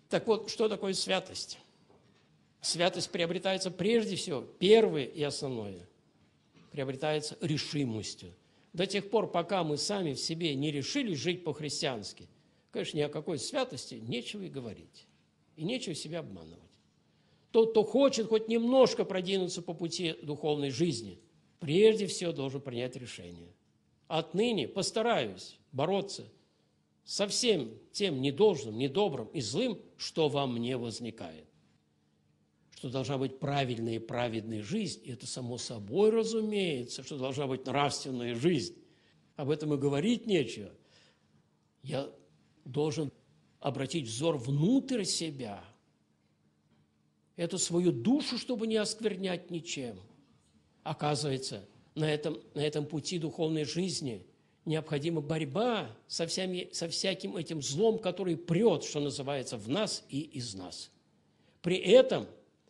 Так вот, что такое святость? Святость приобретается прежде всего, первое и основное, приобретается решимостью. До тех пор, пока мы сами в себе не решились жить по-христиански, конечно, ни о какой святости нечего и говорить, и нечего себя обманывать. Тот, кто хочет хоть немножко продвинуться по пути духовной жизни, прежде всего должен принять решение. Отныне постараюсь бороться со всем тем недолжным, недобрым и злым, что во мне возникает. Что должна быть правильная и праведная жизнь, и это само собой разумеется, что должна быть нравственная жизнь. Об этом и говорить нечего. Я должен обратить взор внутрь себя, эту свою душу, чтобы не осквернять ничем. Оказывается, на этом пути духовной жизни необходима борьба со всяким этим злом, который прет, что называется, в нас и из нас. При этом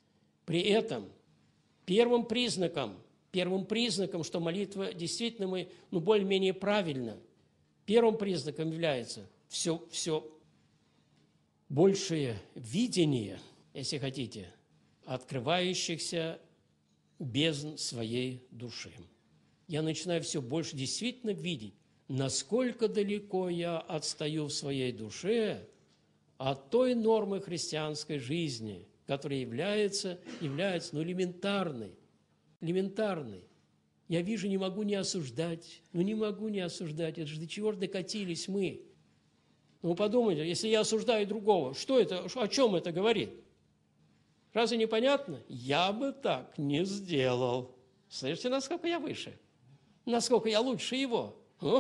первым признаком, что молитва действительно мы, более-менее правильно, первым признаком является все большее видение, если хотите, открывающихся бездн своей души. Я начинаю все больше действительно видеть, насколько далеко я отстаю в своей душе от той нормы христианской жизни, которая является элементарной. Я вижу, не могу не осуждать, это же до чего же докатились мы. Ну, подумайте, если я осуждаю другого, что это, о чем это говорит? Разве непонятно? Я бы так не сделал. Слышите, насколько я выше? Насколько я лучше его?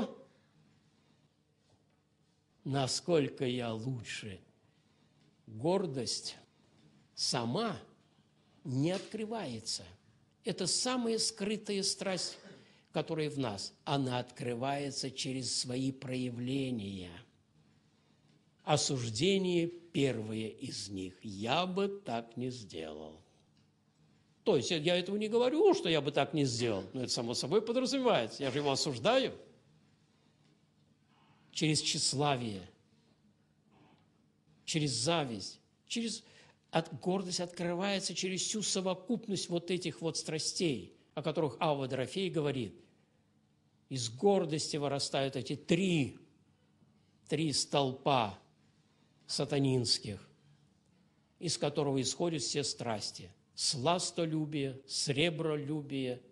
Насколько я лучше? Гордость сама не открывается. Это самая скрытая страсть, которая в нас. Она открывается через свои проявления. Осуждение первое из них. Я бы так не сделал. То есть я этого не говорю, что я бы так не сделал, но это само собой подразумевается. Я же его осуждаю. Через тщеславие, через зависть, гордость открывается через всю совокупность вот этих вот страстей, о которых Авва Дорофей говорит. Из гордости вырастают эти три столпа сатанинских, из которого исходят все страсти. Сластолюбие, сребролюбие,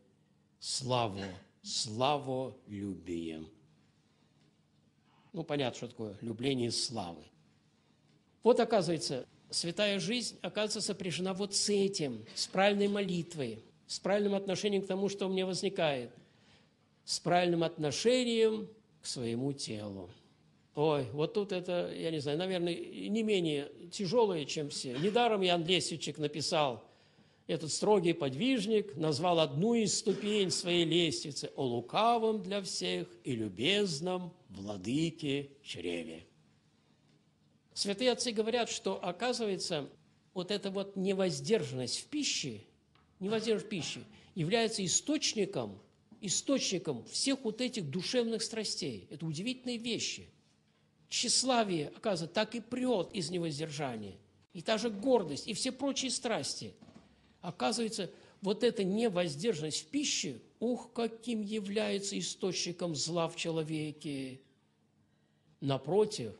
славолюбие. Понятно, что такое любление славы. Вот, оказывается, святая жизнь, сопряжена вот с этим, с правильной молитвой, с правильным отношением к тому, что у меня возникает, с правильным отношением к своему телу. Ой, вот тут это, я не знаю, наверное, не менее тяжелое, чем все. Недаром Иоанн Лесвичек написал, этот строгий подвижник назвал одну из ступеней своей лестницы «О лукавом для всех и любезном владыке чреве». Святые отцы говорят, что, оказывается, вот эта вот невоздержанность в пище является источником всех вот этих душевных страстей. Это удивительные вещи. Тщеславие, оказывается, так и прет из невоздержания. И та же гордость, и все прочие страсти. Оказывается, вот эта невоздержанность в пище, каким является источником зла в человеке. Напротив,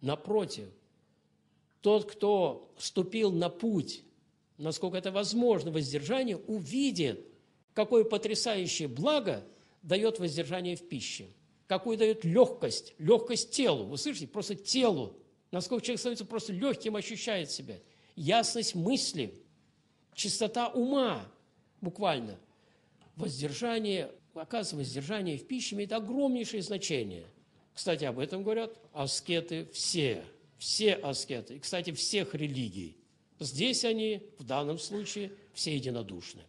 тот, кто вступил на путь, насколько это возможно, воздержание, увидит, какое потрясающее благо дает воздержание в пище. Какую дает легкость телу. Вы слышите? Просто телу. Насколько человек становится просто легким, ощущает себя. Ясность мысли, чистота ума, буквально. Воздержание в пище имеет огромнейшее значение. Кстати, об этом говорят аскеты все аскеты, и, кстати, всех религий. Здесь они, в данном случае, все единодушны.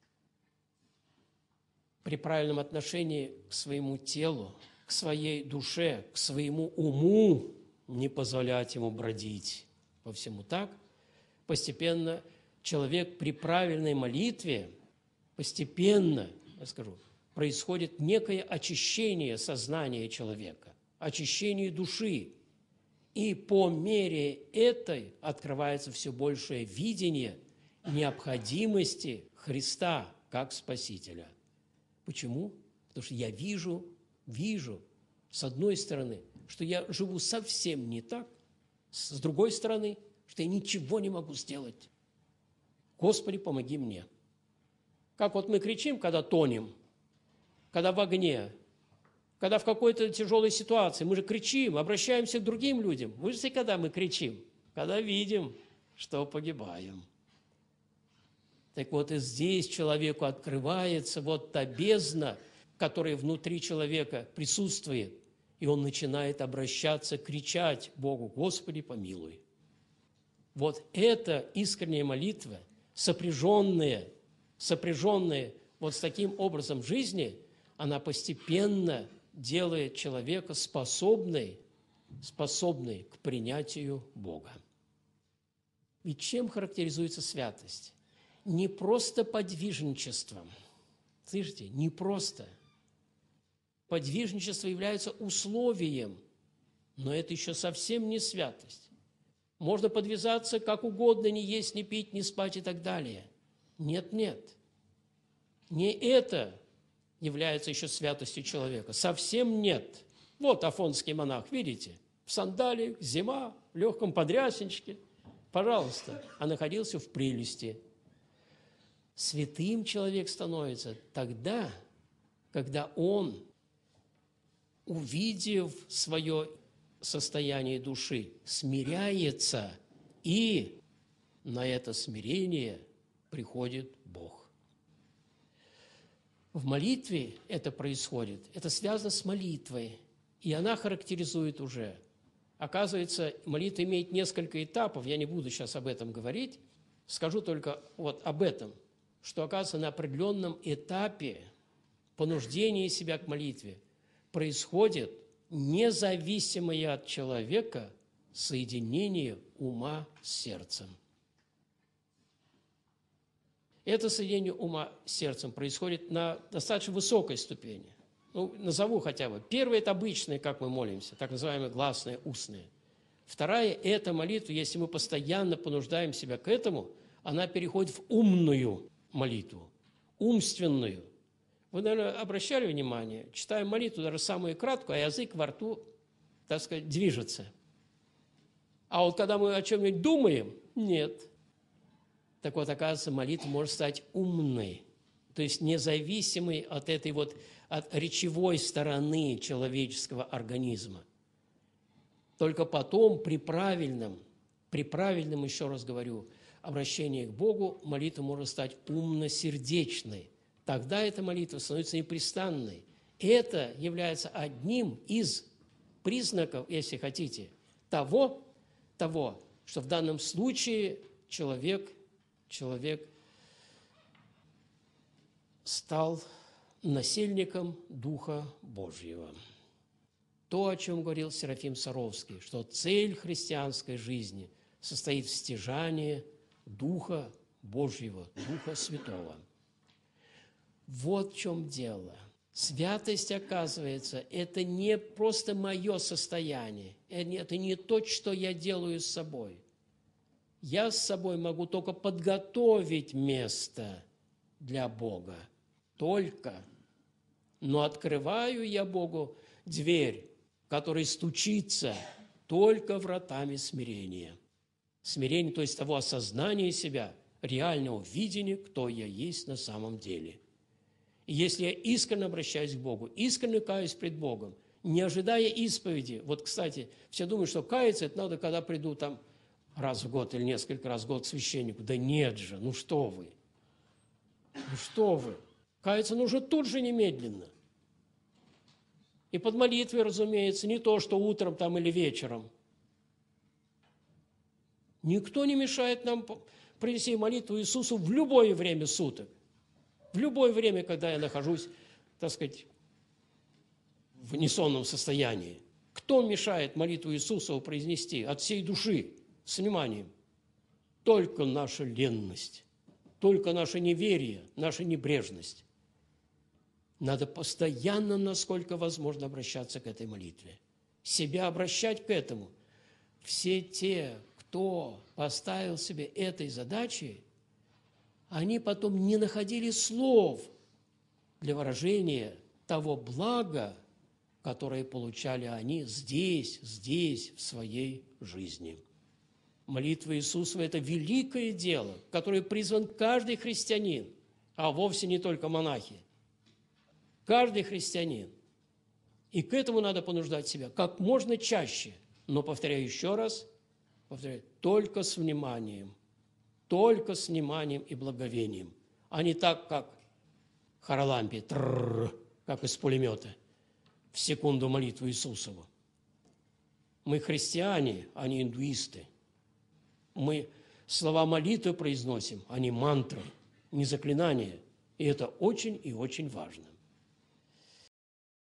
При правильном отношении к своему телу, к своей душе, к своему уму не позволять ему бродить по всему так, постепенно человек при правильной молитве, происходит некое очищение сознания человека, очищение души. И по мере этой открывается все большее видение необходимости Христа как Спасителя. Почему? Потому что я вижу, с одной стороны, что я живу совсем не так, с другой стороны, что я ничего не могу сделать. Господи, помоги мне. Как вот мы кричим, когда тонем, когда в огне, когда в какой-то тяжелой ситуации, мы же кричим, обращаемся к другим людям. Вы же когда мы кричим? Когда видим, что погибаем. Так вот и здесь человеку открывается вот та бездна, которая внутри человека присутствует, и он начинает обращаться, кричать Богу: «Господи, помилуй». Вот эта искренняя молитва, сопряженная вот с таким образом жизни, она постепенно делает человека способной к принятию Бога. Ведь чем характеризуется святость? Не просто подвижничеством. Слышите? Не просто. Подвижничество является условием, но это еще совсем не святость. Можно подвязаться как угодно, не есть, не пить, не спать и так далее. Нет. Не это является еще святостью человека. Совсем нет. Вот афонский монах, видите, в сандалиях, зима, в легком подрясенчике. Пожалуйста, а находился в прелести. Святым человек становится тогда, когда он, увидев свое состояние души, смиряется, и на это смирение приходит Бог. В молитве это происходит, это связано с молитвой, и она характеризует уже. Оказывается, молитва имеет несколько этапов, я не буду сейчас об этом говорить, скажу только вот об этом, что, оказывается, на определенном этапе понуждения себя к молитве происходит независимое от человека соединение ума с сердцем. Это соединение ума с сердцем происходит на достаточно высокой ступени. Назову хотя бы. Первая – это обычная, как мы молимся, так называемая гласная, устная. Вторая – это молитва, если мы постоянно понуждаем себя к этому, она переходит в умную молитву, умственную. Вы, наверное, обращали внимание, читаем молитву даже самую краткую, а язык во рту, так сказать, движется. А вот когда мы о чем-нибудь думаем, нет. Так вот, оказывается, молитва может стать умной, то есть независимой от этой вот, от речевой стороны человеческого организма. Только потом при правильном, еще раз говорю, обращении к Богу, молитва может стать умно-сердечной. Тогда эта молитва становится непрестанной. Это является одним из признаков, если хотите, того, что в данном случае человек стал насельником Духа Божьего. То, о чем говорил Серафим Саровский, что цель христианской жизни состоит в стяжании Духа Божьего, Духа Святого. Вот в чем дело. Святость, оказывается, это не просто мое состояние, это не то, что я делаю с собой. Я с собой могу только подготовить место для Бога, но открываю я Богу дверь, которая стучится только вратами смирения. Смирение, то есть того осознания себя, реального видения, кто я есть на самом деле. И если я искренне обращаюсь к Богу, искренне каюсь пред Богом, не ожидая исповеди, вот, кстати, все думают, что каяться это надо, когда приду там раз в год или несколько раз в год к священнику. Да нет же, ну что вы. Каяться нужно тут же немедленно. И под молитвой, разумеется, не то, что утром там или вечером. Никто не мешает нам принести молитву Иисусу в любое время суток. В любое время, когда я нахожусь, так сказать, в несонном состоянии. Кто мешает молитву Иисусу произнести от всей души, с вниманием? Только наша ленность, только наше неверие, наша небрежность. Надо постоянно, насколько возможно, обращаться к этой молитве. Себя обращать к этому. все те, кто поставил себе этой задачей, они потом не находили слов для выражения того блага, которое получали они здесь, в своей жизни. Молитва Иисусова – это великое дело, которое призван каждый христианин, а вовсе не только монахи. Каждый христианин. И к этому надо понуждать себя как можно чаще. Но, повторяю еще раз, только с вниманием и благовением, а не так, как Харалампий, как из пулемета, в секунду молитву Иисусову. Мы христиане, а не индуисты. Мы слова молитвы произносим, а не мантры, не заклинания. И это очень и очень важно.